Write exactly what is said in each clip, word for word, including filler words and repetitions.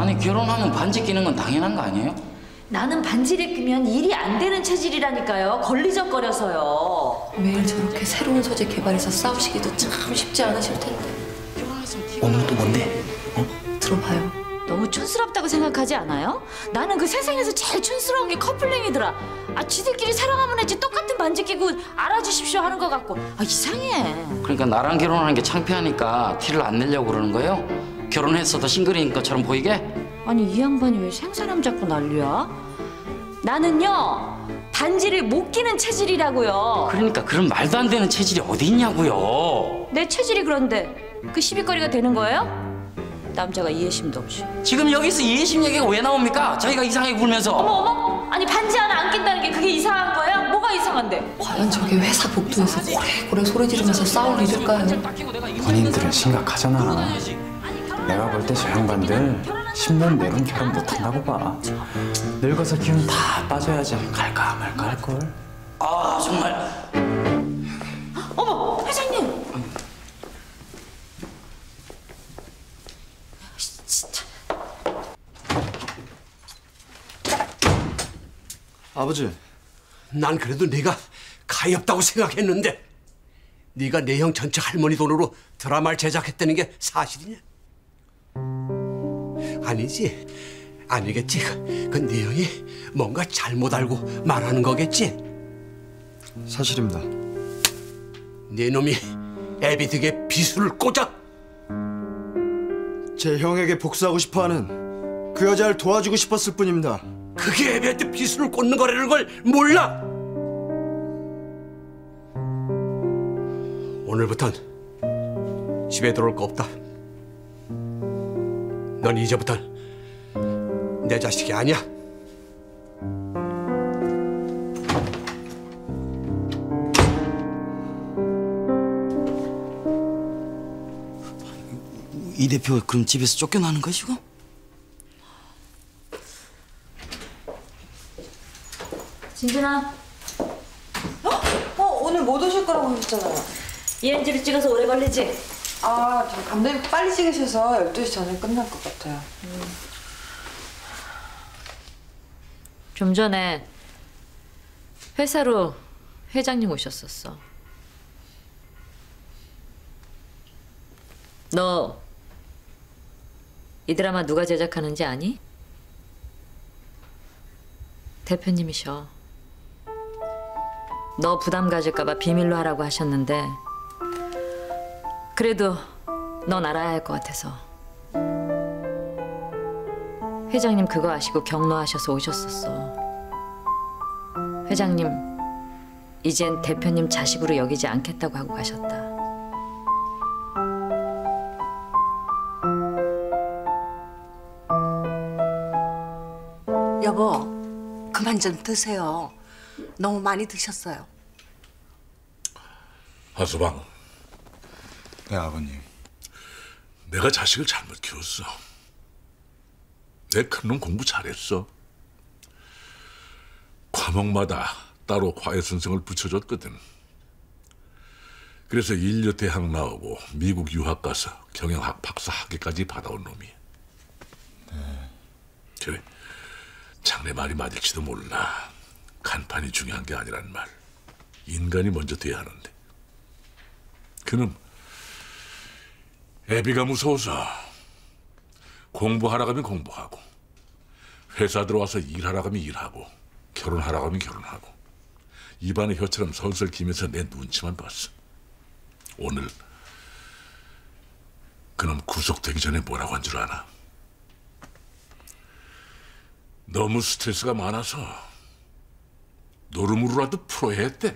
아니 결혼하면 반지 끼는 건 당연한 거 아니에요? 나는 반지를 끼면 일이 안 되는 체질이라니까요. 걸리적거려서요. 매일 저렇게 새로운 소재 개발해서 싸우시기도 참 쉽지 않으실 텐데. 오늘 또 뭔데? 어? 들어봐요. 너무 촌스럽다고 생각하지 않아요? 나는 그 세상에서 제일 촌스러운 게 커플링이더라. 아, 지들끼리 사랑하면 했지 똑같은 반지 끼고 알아주십시오 하는 것 같고. 아, 이상해. 그러니까 나랑 결혼하는 게 창피하니까 티를 안 내려고 그러는 거예요? 결혼했어도 싱글인 것처럼 보이게? 아니, 이 양반이 왜 생사람 잡고 난리야? 나는요, 반지를 못 끼는 체질이라고요. 그러니까 그런 말도 안 되는 체질이 어디 있냐고요. 내 체질이 그런데 그 시비거리가 되는 거예요? 남자가 이해심도 없이. 지금 여기서 이해심 얘기가 왜 나옵니까? 저희가 이상하게 굴면서. 어머 어머! 아니 반지 하나 안 낀다는 게 그게 이상한 거예요? 뭐가 이상한데? 과연 저게 회사 복도에서 고래고래 소리 지르면서 싸울 일일까요? 본인들은 심각하잖아. 내가 볼 때 저 양반들 십 년 내로는 결혼 못한다고 봐. 늙어서 기운 다 빠져야지 갈까 말까 할걸. 아 정말. 어머 회장님! 진짜. 아버지, 난 그래도 네가 가엾다고 생각했는데 네가 내 형 전체 할머니 돈으로 드라마를 제작했다는 게 사실이냐? 아니지, 아니겠지. 그 네 형이 뭔가 잘못 알고 말하는 거겠지? 사실입니다. 네 놈이 애비 등에 비수를 꽂아? 제 형에게 복수하고 싶어하는 그 여자를 도와주고 싶었을 뿐입니다. 그게 애비한테 비수를 꽂는 거라는 걸 몰라? 오늘부턴 집에 들어올 거 없다. 넌 이제부터 내 자식이 아니야. 이 대표 그럼 집에서 쫓겨나는 거야 지금? 진준아, 어, 오늘 못 오실 거라고 하셨잖아요. 이엔지를 찍어서 오래 걸리지? 아, 저 감독님 빨리 찍으셔서 열두 시 전에 끝날 것 같아요. 음. 좀 전에 회사로 회장님 오셨었어. 너 이 드라마 누가 제작하는지 아니? 대표님이셔. 너 부담 가질까 봐 비밀로 하라고 하셨는데 그래도 넌 알아야 할 것 같아서. 회장님 그거 아시고 격노하셔서 오셨었어. 회장님 이젠 대표님 자식으로 여기지 않겠다고 하고 가셨다. 여보, 그만 좀 드세요. 너무 많이 드셨어요. 하서방. 네 아버님. 내가 자식을 잘못 키웠어. 내 큰놈 공부 잘했어. 과목마다 따로 과외 선생을 붙여줬거든. 그래서 인류 대학 나오고 미국 유학 가서 경영학 박사 학위까지 받아온 놈이야. 네. 그래, 장래 말이 맞을지도 몰라. 간판이 중요한 게 아니란 말. 인간이 먼저 돼야 하는데. 그놈 애비가 무서워서 공부하라 가면 공부하고 회사 들어와서 일하라 가면 일하고 결혼하라 가면 결혼하고 입안에 혀처럼 설설 기면서 내 눈치만 봤어. 오늘 그놈 구속되기 전에 뭐라고 한 줄 아나? 너무 스트레스가 많아서 노름으로라도 풀어야 했대.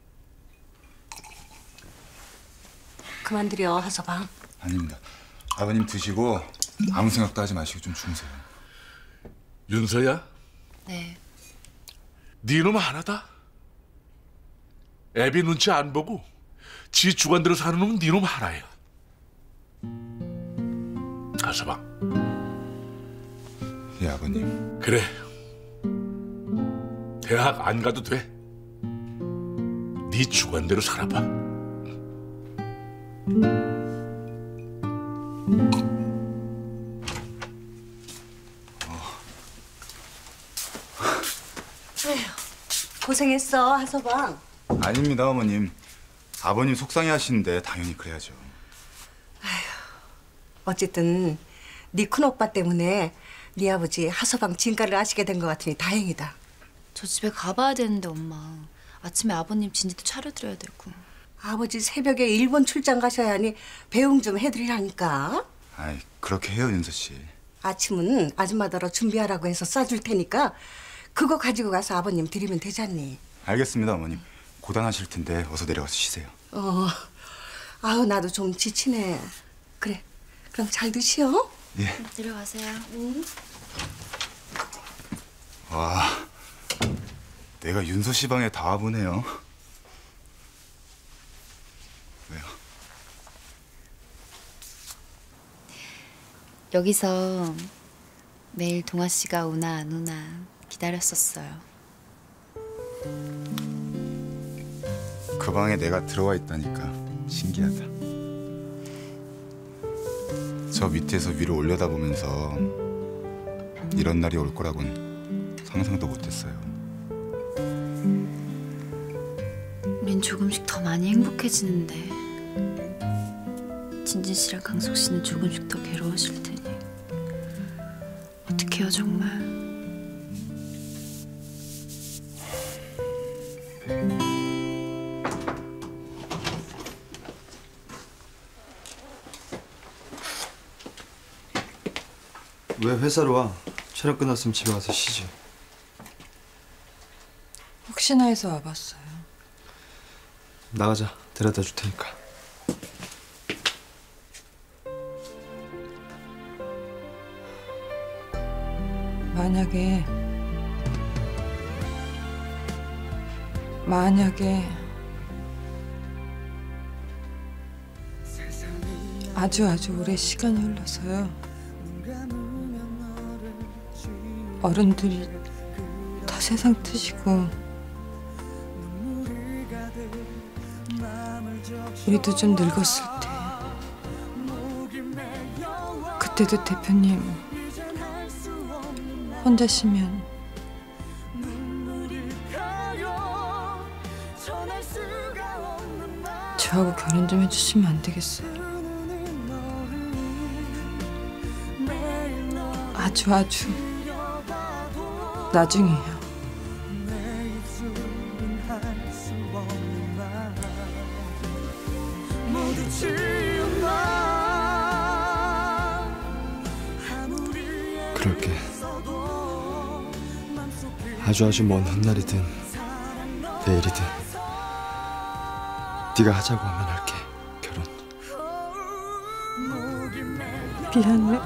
그만 드려, 하서방. 아닙니다. 아버님 드시고 아무 생각도 하지 마시고 좀 주무세요. 윤서야? 네. 네 놈 하나다. 애비 눈치 안 보고 지 주관대로 사는 놈은 네 놈 하나야. 가서방. 예 아버님. 그래. 대학 안 가도 돼. 네 주관대로 살아봐. 아휴, 고생했어, 하서방. 아닙니다, 어머님. 아버님 속상해 하시는데 당연히 그래야죠. 어쨌든 네 큰오빠 때문에 네 아버지 하서방 진가를 아시게 된 것 같으니 다행이다. 저 집에 가봐야 되는데 엄마. 아침에 아버님 진지도 차려드려야 되고. 아버지 새벽에 일본 출장 가셔야 하니 배웅 좀 해드리라니까. 아이, 그렇게 해요, 윤서 씨. 아침은 아줌마더러 준비하라고 해서 싸줄 테니까 그거 가지고 가서 아버님 드리면 되잖니. 알겠습니다, 어머님. 고단하실 텐데 어서 내려가서 쉬세요. 어, 아우 나도 좀 지치네. 그래, 그럼 잘도 쉬어. 예. 내려가세요. 응. 와, 내가 윤서 씨 방에 다 와보네요. 왜요? 여기서 매일 동아 씨가 오나 안 오나 기다렸었어요. 그 방에 내가 들어와 있다니까 신기하다. 저 밑에서 위로 올려다보면서 이런 날이 올 거라곤 상상도 못했어요. 우린 조금씩 더 많이 행복해지는데 진진 씨랑 강석 씨는 조금씩 더 괴로워질 테니 어떡해요 정말. 왜 회사로 와? 촬영 끝났으면 집에 가서 쉬지. 혹시나 해서 와봤어요. 나가자. 데려다 줄 테니까. 만약에 만약에 아주 아주 오래 시간이 흘러서요. 어른들이 다 세상 트시고 우리도 좀 늙었을 때 그때도 대표님 혼자시면 저하고 결혼 좀 해주시면 안 되겠어요? 아주 아주 나중에요. 그럴게. 아주 아주 먼 훗날이든 내일이든 네가 하자고 하면 할게. 결혼. 미안해.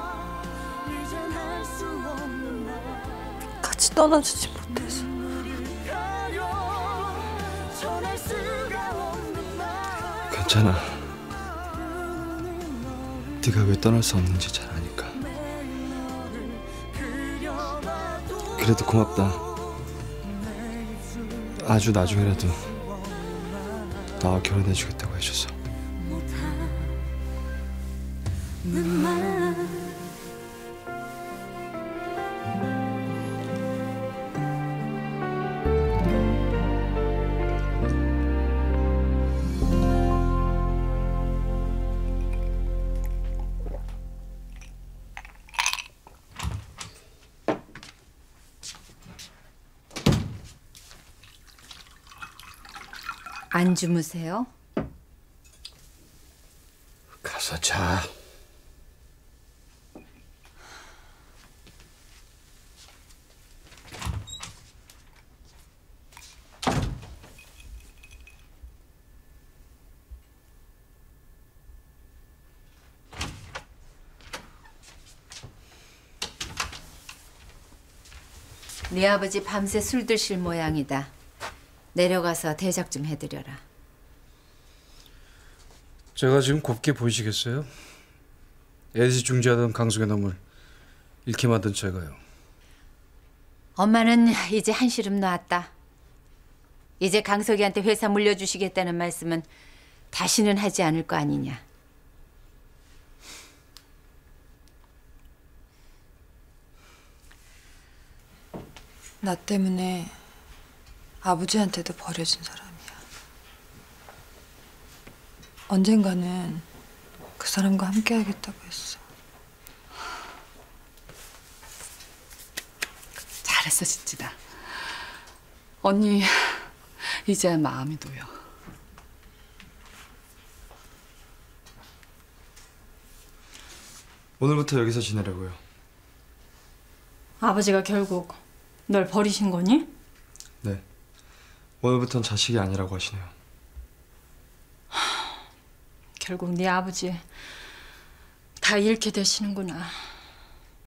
같이 떠나주지 못해서. 괜찮아. 네가 왜 떠날 수 없는지 잘 아니까. 그래도 고맙다. 아주 나중에라도 나와 결혼해주겠다고 해줘서. 안 주무세요? 가서 자. 네 아버지 밤새 술 드실 모양이다. 내려가서 대작 좀 해드려라. 제가 지금 곱게 보이시겠어요? 애지중지하던 강석의 놈을 잃게 만든 제가요. 엄마는 이제 한시름 놨다. 이제 강석이한테 회사 물려주시겠다는 말씀은 다시는 하지 않을 거 아니냐. 나 때문에 아버지한테도 버려진 사람이야. 언젠가는 그 사람과 함께 하겠다고 했어. 잘했어, 진짜다. 언니 이제 마음이 놓여. 오늘부터 여기서 지내려고요. 아버지가 결국 널 버리신 거니? 네. 오늘부턴 자식이 아니라고 하시네요. 결국 네 아버지 다 잃게 되시는구나.